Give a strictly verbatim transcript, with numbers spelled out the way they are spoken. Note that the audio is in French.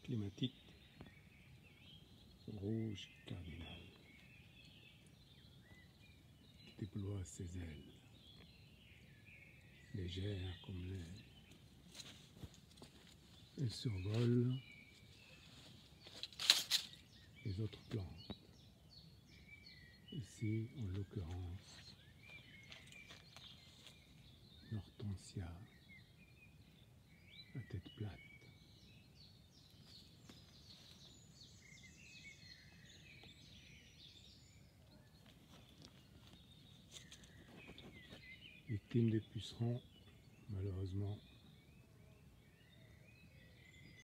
clématite rouge cardinal déploie ses ailes, légère comme l'air. Elle survole les autres plantes. Ici, en l'occurrence, l'hortensia à tête plate. Victime des pucerons, malheureusement,